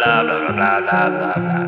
blah blah blah blah blah blah.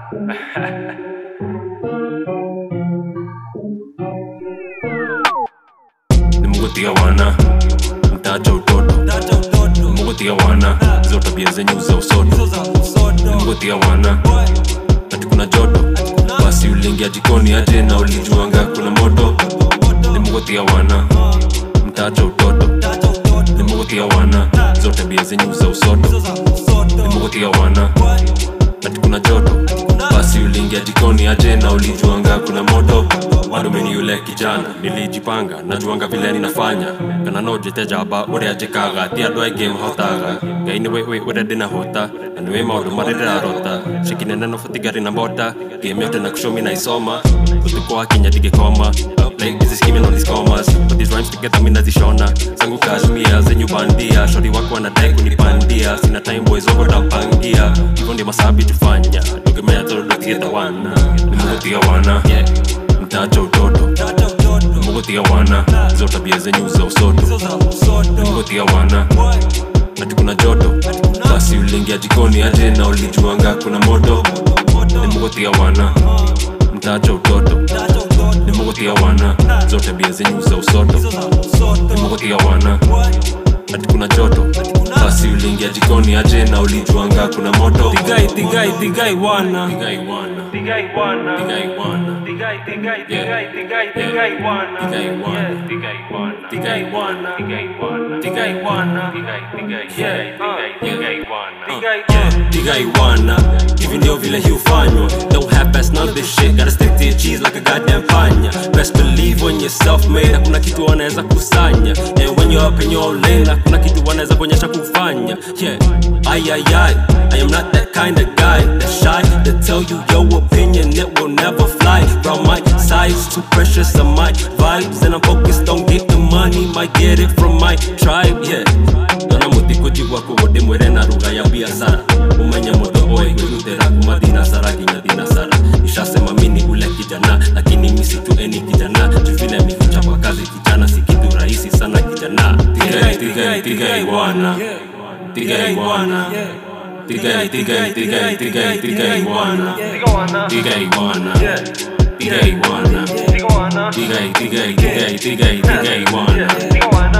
Nimegotia wana mtacha utoto, nimegotia wana hizo tabia zenyu za usoto, nimegotia wana ati kuna joto basi uliingia jikoni aje na ulijuanga kuna moto. Nimegotia wana mtacha utoto, nimegotia wana hizo tabia zenyu za usoto, nimegotia wana ati kuna joto basi uliingia jikoni aje na ulijuanga kuna moto. Bado mimi yule kijana nilijipanga, najuanga vile ninafanya kana noje tejaba ore aje kaga tia do game hotaga gaini we ore dina hota and we maundu marira rota shikinena no fatigari na bota game yote na kushomi na isoma utuko akinya dige koma like this scheme on these commas put these rhymes together mimi nazishona zangu kashmia zenyu bandia shori wako wanadai kunipandia sina time boys wako tapangia hivyo ndio masabi tufanya tukemea todo together wana nimegotia wana mtacha utoto, nimegotia wana hizo tabia zenyu za usoto, nimegotia wana ati kuna joto basi uliingia jikoni aje na ulijuanga kuna moto. Nimegotia wana mtacha utoto, nimegotia wana hizo tabia zenyu za usoto, nimegotia wana ati kuna joto basi uliingia jikoni aje na ulijuanga kuna moto. Tigai wana hivi ndio vile hufanywa. Don't have best none of this shit, gotta stick to your cheese like a goddamn panya. Best believe when you're self-made, hakuna kitu wanaweza kusanya. And when you're up in your own lane, hakuna kitu wanaweza kuonyesha kufanya. I am not that kind of guy that's shy to tell you your opinion, it will never fly. From my size, too precious on my vibes, and I'm focused on get the money, might get it from my tribe, Dona muti kujiwa kuwode mwere na ruga ya biashara. Umenya moto boy kutera kumadina sara kinya dina sara. Nishasema mini ule kijana, lakini mimi si tu any kijana. Juvile mikuchapa kazi kijana, si kitu rahisi sana kijana. Tigai wana Tigai wana Tigai wana Tigai wana